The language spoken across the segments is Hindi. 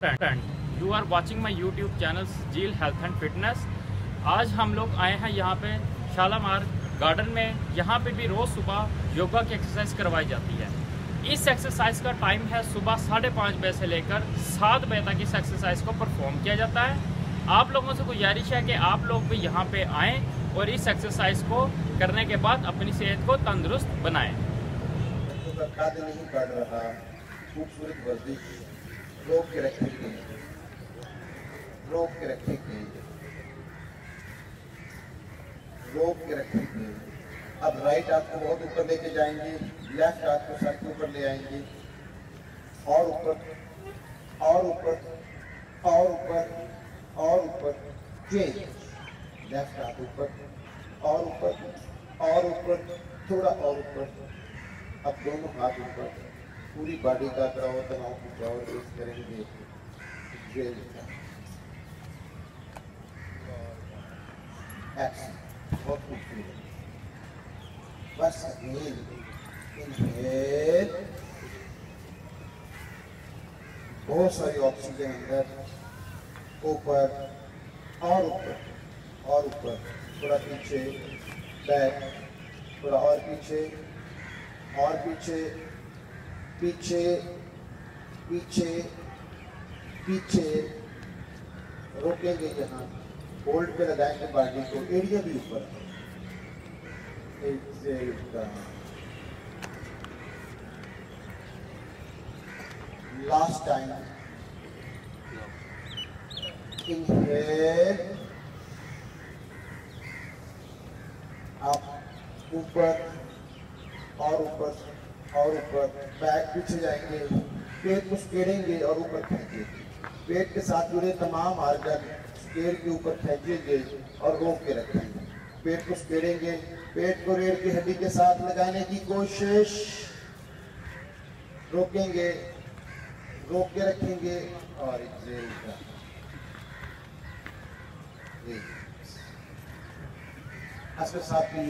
You are watching my YouTube channel Sajeel health and fitness. आज हम लोग आए हैं यहाँ पे शालामार गार्डन में। यहाँ पे भी रोज़ सुबह योगा की एक्सरसाइज करवाई जाती है। इस एक्सरसाइज का टाइम है सुबह 5:30 बजे से लेकर 7 बजे तक इस एक्सरसाइज को परफॉर्म किया जाता है। आप लोगों से गुजारिश है कि आप लोग भी यहाँ पे आएँ और इस एक्सरसाइज को करने के बाद अपनी सेहत को तंदुरुस्त बनाएं। नहीं पड़ रहा खूबसूरत वर्जिश रोक के रखेंगे, रोक के रखेंगे, रोक के रखेंगे। अब राइट हाथ को बहुत ऊपर लेके जाएंगे, लेफ्ट हाथ को सर के ऊपर ले आएंगे और ऊपर और ऊपर और ऊपर और ऊपर। चेंज, लेफ्ट हाथ ऊपर और ऊपर, थोड़ा और ऊपर। अब दोनों हाथ ऊपर, पूरी बॉडी का तनाव कुछ और रेस करेंगे। बहुत खूबसूरत। बस इनहेल, बहुत सारी ऑक्सीजन अंदर, ऊपर और ऊपर और ऊपर, थोड़ा पीछे, बैक, थोड़ा और पीछे और पीछे, पीछे पीछे पीछे। रोकेंगे यहाँ, होल्ड पे लगाएंगे बॉडी को, एरिया भी ऊपर। लास्ट टाइम, इनहेल, आप ऊपर और ऊपर और ऊपर, बैक पीछे जाएंगे, पेट को स्केड़ेंगे और ऊपर खींचेंगे। पेट के साथ जुड़े तमाम आर्गन स्केड़ के ऊपर खींचेंगे और रोक के रखेंगे। पेट को स्केड़ेंगे, पेट को रीढ़ की हड्डी के साथ लगाने की कोशिश, रोकेंगे, रोक के रखेंगे और असर साहब की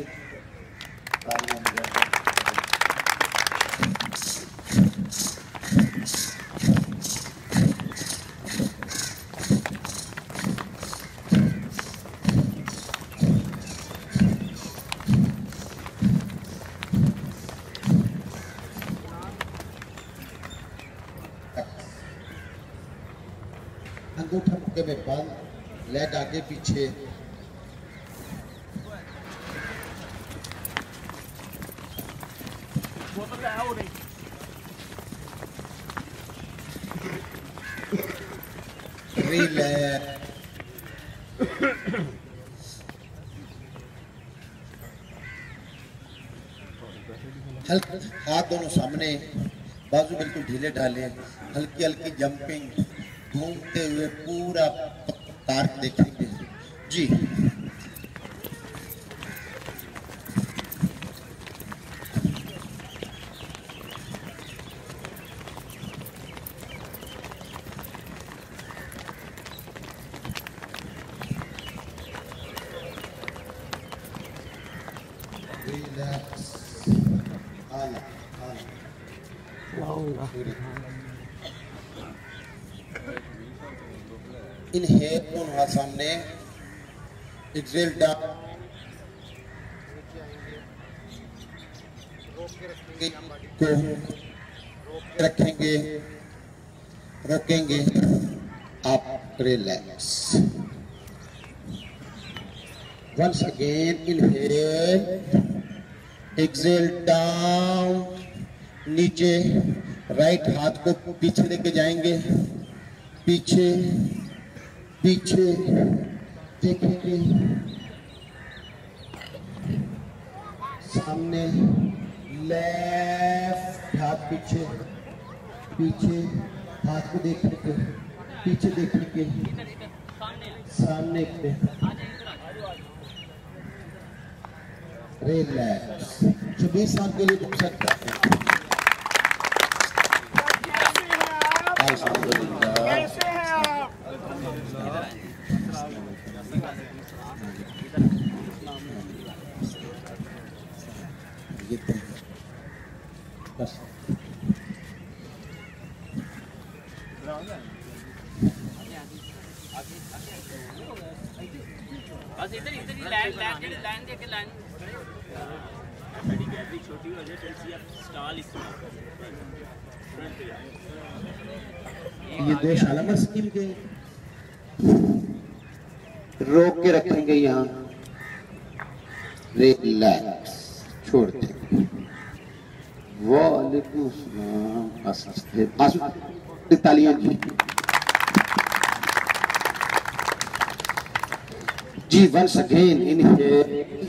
अंगूठा मुक्के में बंद, लेग आगे पीछे। हल्के हाथ दोनों सामने, बाजू बिल्कुल ढीले ढाले, हल्की हल्की जंपिंग, घूमते हुए पूरा पार्क देखेंगे जी। रिलैक्स, आना आना। इनहेल, दोनों हाथ सामने, एक्सेल डाउन, को रखेंगे, रखेंगे, आप relax. Once again, inhale, exhale down, नीचे, राइट हाथ को पीछे लेके जाएंगे, पीछे पीछे देखेंगे, सामने, लेफ्ट हाथ पीछे, पीछे हाथ को देखने के, पीछे देखने के, सामने पे, रिलैक्स। 24 साल के लिए रुक सकता है। बस बस इधर इधर ही लाइन दे के लाइन मेरी गैलरी छोटी हो जाए थोड़ी सी स्टॉल इसमें ये दो शालामार स्कीम के रोक के रखेंगे यहाँ, रिलैक्स छोड़ देंगे। वालेकुम सलाम। तालियां जी once again inhale,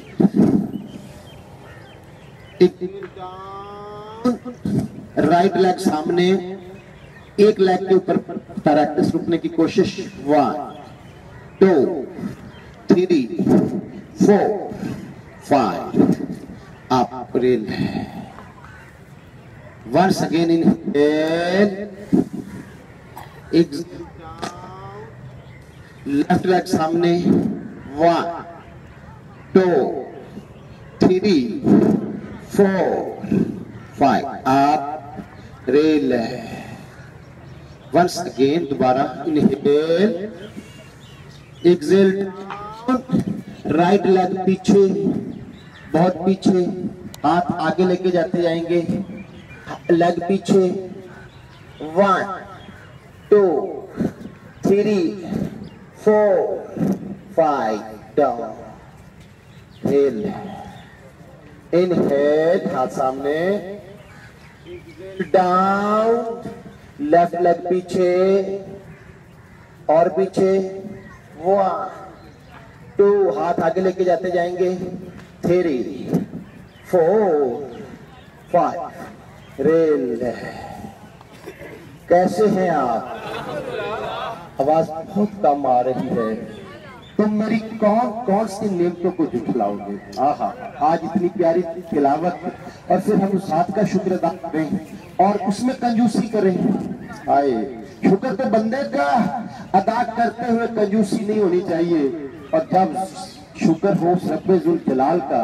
right leg सामने, एक लेग के ऊपर प्रैक्टिस रुकने की कोशिश। 1 2 3 4 5 अप रिल। Once again inhale, left leg सामने। 1 2 3 4 5 अप रिल। वंस अगेन दोबारा इनहेल, एक्सेल, राइट लेग पीछे, बहुत पीछे, हाथ आगे लेके जाते जाएंगे, लेग पीछे। 1 2 3 4 5 डाउन, हिल, इनहेल, हाथ सामने, डाउन, लेफ्ट लेग पीछे और पीछे। 1 2 हाथ आगे लेके जाते जाएंगे। 3 4 5 रेल। कैसे हैं आप? आवाज बहुत कम आ रही है। तुम मेरी कौन सी नेमतों को झुठलाओगे? आहा, आज इतनी प्यारी तिलावत और फिर हम उस हाथ का शुक्र अदा करें और उसमें कंजूसी करें। आए, शुक्र तो बंदे का अदा करते हुए कंजूसी नहीं होनी चाहिए। और जब शुक्र हो रब्बे जुल जलाल का।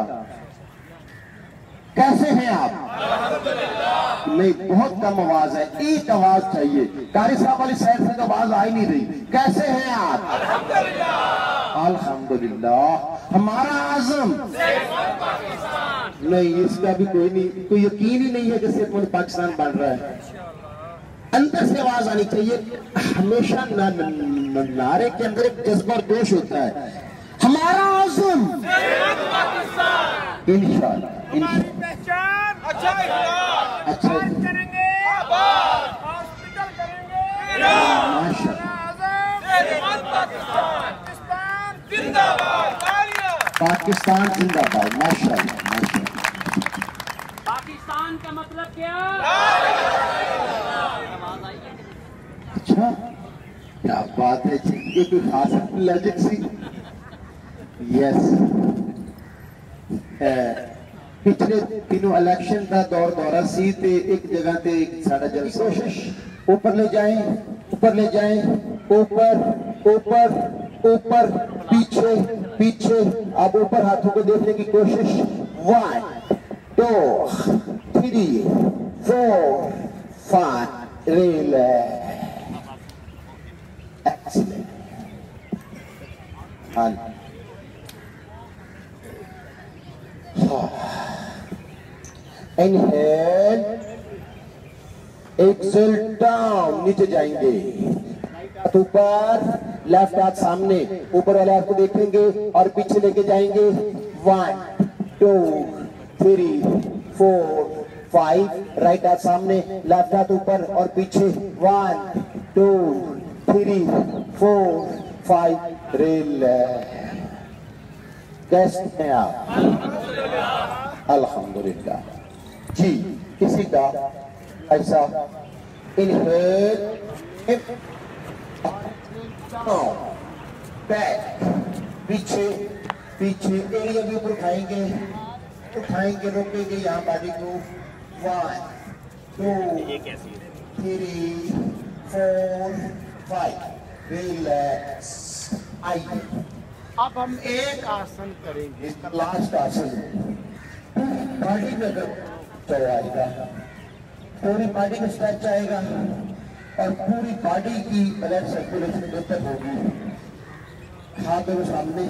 कैसे हैं आप? नहीं, बहुत कम आवाज है, एक आवाज चाहिए। कारी साहब वाली साइड से तो आवाज आ ही नहीं रही। कैसे हैं आप? अल्हम्दुलिल्लाह। हमारा आज़म नहीं, इसका भी कोई यकीन ही नहीं है कि सिर्फ पाकिस्तान बन रहा है। अंदर से आवाज आनी चाहिए। हमेशा नारे के अंदर एक जज्बा और जोश होता है। हमारा आज़म इंशाअल्लाह, अच्छा करेंगे, हॉस्पिटल करेंगे, पाकिस्तान जिंदाबाद। माशाअल्लाह, माशाअल्लाह। पाकिस्तान का मतलब क्या? अच्छा, क्या बात है जी, ये कोई खास लॉजिक सी। यस, पिछले दिनों इलेक्शन का दौरा सी ते एक जगह ते एक साड़ा जलसा। कोशिश ऊपर ले जाएं, ऊपर ले जाएं, ऊपर ऊपर ऊपर, पीछे पीछे। अब ऊपर हाथों को देखने की कोशिश। 1 2 3 4 5 रेल। एक्सीलेंट। इनहेल, एक्सेल, डाउन, नीचे जाएंगे, ऊपर, लेफ्ट हाथ सामने, ऊपर वाले हाथ को देखेंगे और पीछे लेके जाएंगे। 1 2 3 4 5, राइट हाथ सामने, लेफ्ट हाथ ऊपर और पीछे। 1 2 3 4 5 रेल। कैसे हैं आप? अल्हम्दुलिल्लाह जी। किसी का ऐसा इनहेल, बैक, पीछे पीछे, एरिया भी ऊपर उठाएंगे, उठाएंगे, रोकेंगे यहाँ बॉडी को। 1 2 3 4 5 रिलैक्स। आइए, अब हम एक आसन करेंगे, इसका लास्ट आसन। बॉडी में अगर आएगा, पूरी बॉडी में स्ट्रेच आएगा और पूरी बॉडी की ब्लड सर्कुलेशन बेहतर होगी। हाथ दोनों सामने,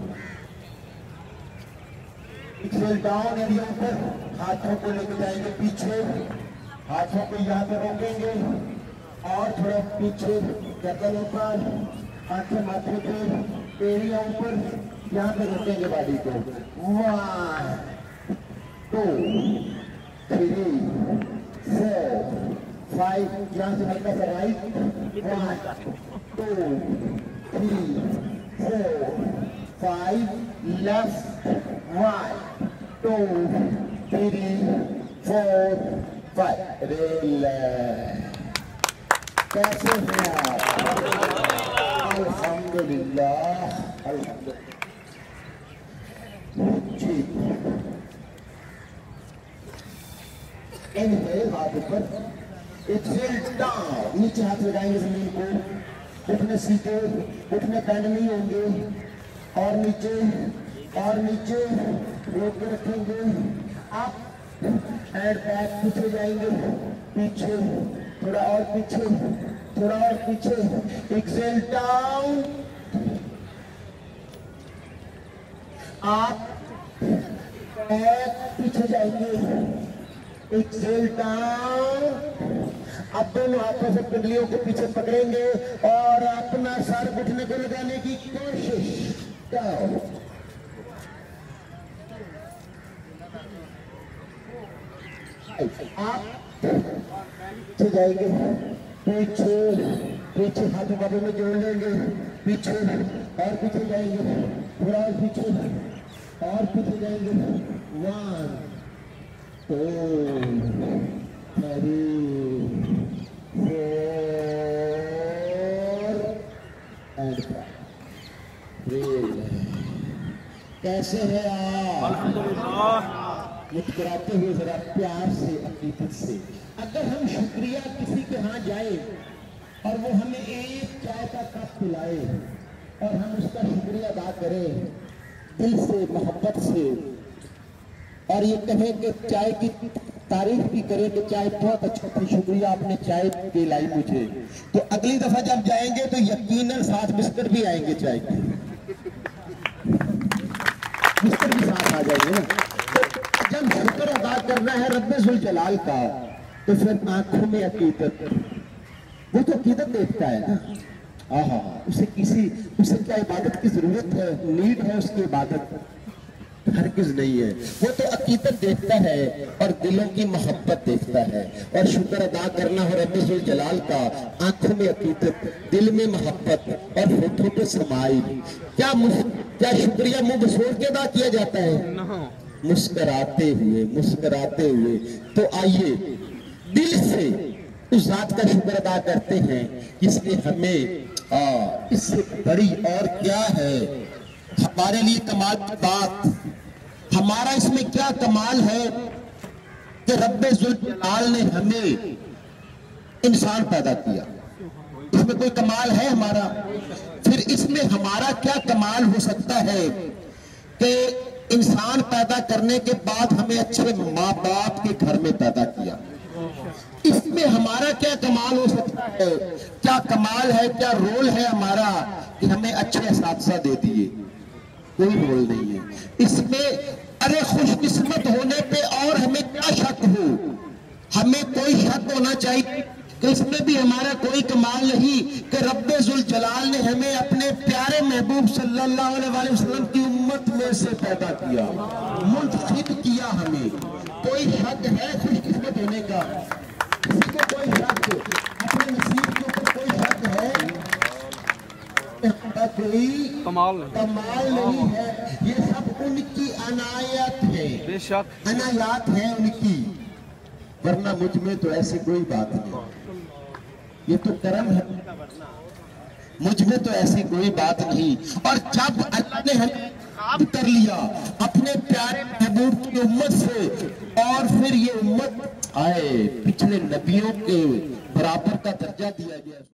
एक्सेल डाउन एरिया पर, हाथों को लेके जाएंगे पीछे, हाथों को यहाँ पे रोकेंगे और थोड़ा पीछे, गर्दन ऊपर, आंखें माथे पे, एरिया ऊपर, यहाँ पे रोकेंगे बॉडी को। 1 2 3 4 5, यहाँ से हल्का सा राइट, 1 2 3 4 5, लेफ्ट, 1 2 3 4 5, कैसे हैं आप? अल्हम्दुलिल्लाह, अल्हम्दुलिल्लाह जी। इनहेल, हाथ ऊपर, एक्सेल डाउन, नीचे हाथ लगाएंगे जमीन को, घुटने सीधे, घुटने बैंड नहीं होंगे, और नीचे रोक के रखेंगे, अप एंड बैक, पीछे जाएंगे, पीछे, थोड़ा और पीछे, थोड़ा और पीछे, एक्सेल डाउन, अप बैक, पीछे जाएंगे, एक्सेल डाउन। अब दोनों हाथों से पिंडलियों को पीछे पकड़ेंगे और अपना सर घुटने को लगाने की कोशिश। डाउन, आप पीछे जाएंगे, पीछे पीछे हाथों बाबू में जोड़ लेंगे, पीछे और पीछे जाएंगे, थोड़ा और पीछे और पीछे जाएंगे, 1 2 3 4 एंड 5। कैसे हैं आप? अल्हम्दुलिल्लाह। मुस्कुराते हुए जरा प्यार से, अकीदत से। अगर हम शुक्रिया किसी के यहाँ जाए और वो हमें एक चाय का कप पिलाए और हम उसका शुक्रिया अदा करें दिल से, मोहब्बत से, और ये कहें कि चाय की तारीफ भी करें कि चाय बहुत अच्छा था, शुक्रिया आपने चाय पिलाई मुझे, तो अगली दफा जब जाएंगे तो यकीनन साथ बिस्किट भी आएंगे, चाय के बिस्किट भी साथ आ जाएंगे ना। जब शुक्र अदा करना है रब्बे जुल जलाल का, तो फिर आंखों में अकीदत, वो तो अकीदत देखता है ना। आहा, उसे क्या इबादत की जरूरत है, नीड है उसकी इबादत? हरगिज़ नहीं है। वो तो अकीदत देखता है और दिलों की मोहब्बत देखता है, और शुक्र अदा करना हो रब्बे जुल जलाल का, आंखों में अकीदत, दिल में मोहब्बत और होठों पे समाई। क्या शुक्रिया मुंह बसोड़ के अदा किया जाता है? मुस्कराते हुए। तो आइए दिल से उस जात का शुक्र अदा करते हैं जिसने हमें, इससे बड़ी और क्या है हमारे लिए कमाल की बात? हमारा इसमें क्या कमाल है कि रब्बे जुल जलाल ने हमें इंसान पैदा किया, इसमें कोई कमाल है हमारा? फिर इसमें हमारा क्या कमाल हो सकता है कि इंसान पैदा करने के बाद हमें अच्छे माँ बाप के घर में पैदा किया? इसमें हमारा क्या कमाल हो सकता है? क्या कमाल है, क्या रोल है हमारा कि हमें अच्छे असातिज़ा दे दिए? कोई रोल नहीं है इसमें। अरे खुशकिस्मत होने पे और हमें क्या शक हो? हमें कोई शक होना चाहिए कि इसमें भी हमारा कोई कमाल नहीं कि रब्बे जुल जलाल ने हमें अपने प्यारे महबूब सल्लल्लाहु अलैहि वसल्लम की उम्मत में से पैदा किया, मुंतखब किया हमें। कोई शक है खुशकिस्मत होने का? किसी को कोई शक, अपने नसीब के ऊपर कोई शक है? कोई कमाल नहीं है। ये सब उनकी अनायत है, बेशक अनायात है उनकी, वरना मुझ में तो ऐसी कोई बात नहीं। ये तो करम है, मुझ में तो ऐसी कोई बात नहीं। और जब अल्लाह ने हमें कर लिया अपने प्यारे महबूब की उम्मत से, और फिर ये उम्मत आए पिछले नबियों के बराबर का दर्जा दिया गया।